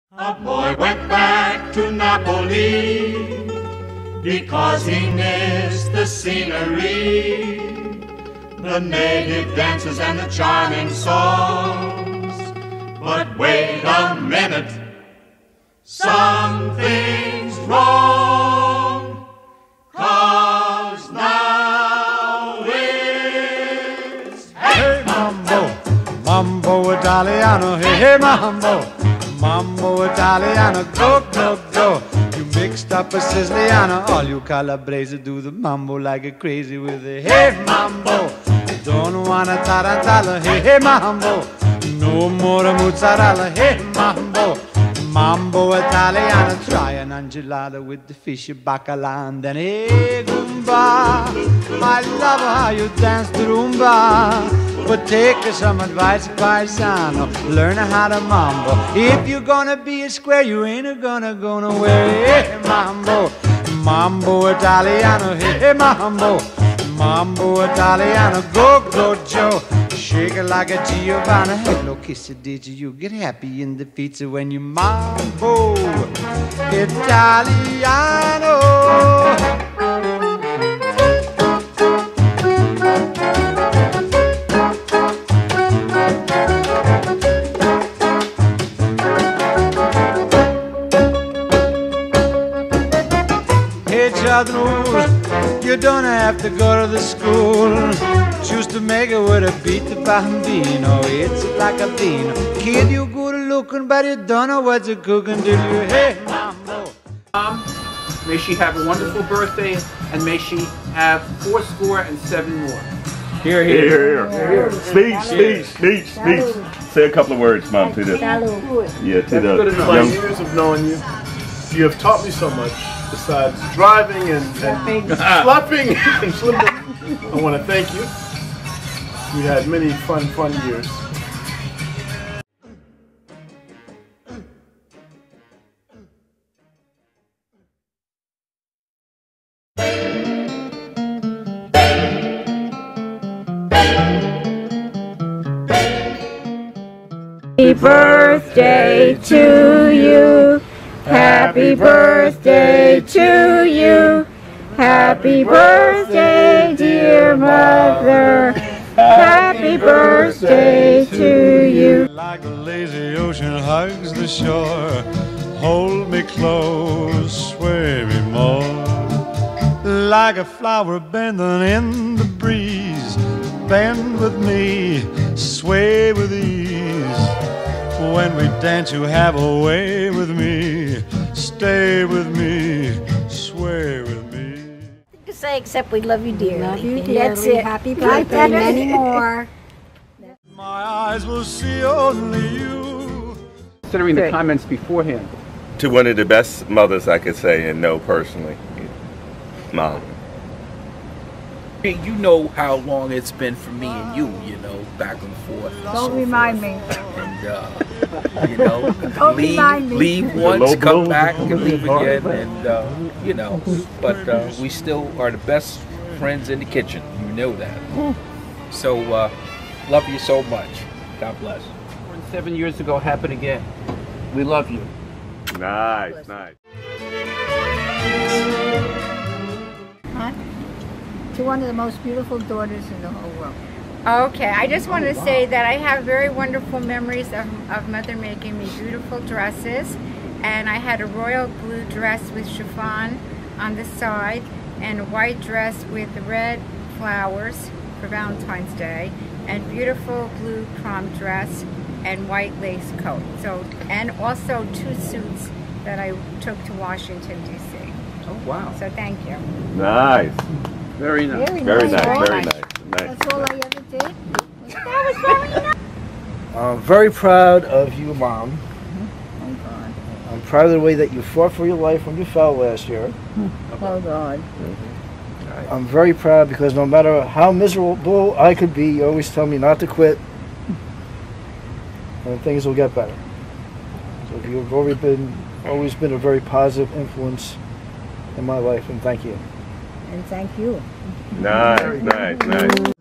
A boy went back to Napoli because he missed the scenery, the native dances and the charming songs. But wait a minute, something's wrong, 'cause now it's hey mambo, mambo Italiano, hey mambo, mambo Italiano, go, go, go. You mixed up a Siciliano, all you Calabrese do the mambo like a crazy with a hey mambo. Don't wanna tarantella, hey mambo. No more mozzarella, hey mambo. Mambo Italiano, try an enchilada with the fish bacala and then hey Goomba. I love how you dance the rumba, but take some advice, paisano. Learn how to mambo. If you're gonna be a square, you ain't gonna go nowhere. Hey mambo, mambo Italiano, hey mambo, mambo Italiano, go go Joe. Shake it like a Giovanna. Hello, kiss it, did you get happy in the pizza when you mambo Italiano? Hey, Chadrus, you don't have to go to the school. Choose to make it with a beat the bambino. It's like a vino. Kid, you good looking, but you don't know what you're cooking till you hey mambo. May she have a wonderful birthday, and may she have 7 more. Here, here, here. Speech. Say a couple of words, Mom, to the yeah, to the young years of knowing you. You have taught me so much besides driving and slapping and slipping. I want to thank you. We had many fun years. Happy birthday to you. Happy birthday to you. Happy birthday, dear mother. Happy birthday to you. Like the lazy ocean hugs the shore, hold me close, sway me more. Like a flower bending in the breeze, bend with me, sway with ease. When we dance you have a way with me, stay with me, sway with me. Say except we love you dearly. Love you dearly. That's it. Happy birthday, many more. My eyes will see only you. Considering the comments beforehand. to one of the best mothers I could say and know personally, Mom. You know how long it's been for me and you know, back and forth. Don't remind me. And, you know, Don't remind me. leave once, come back, and leave again, and, you know, but we still are the best friends in the kitchen. You know that. So, love you so much. God bless. 7 years ago happened again. We love you. Nice, nice. To one of the most beautiful daughters in the whole world. Okay, I just want to say that I have very wonderful memories of Mother making me beautiful dresses. And I had a royal blue dress with chiffon on the side and a white dress with red flowers for Valentine's Day and beautiful blue prom dress and white lace coat. So, and also 2 suits that I took to Washington, D.C. Oh, wow. So thank you. Nice. Very nice. Very nice, Very very nice. nice. That's all I ever did. That was very nice. I'm very proud of you, Mom. Oh God. I'm proud of the way that you fought for your life when you fell last year. Oh God. I'm very proud because no matter how miserable I could be, you always tell me not to quit and things will get better. So you've always been a very positive influence in my life, and thank you. And thank you. Nice, nice, nice.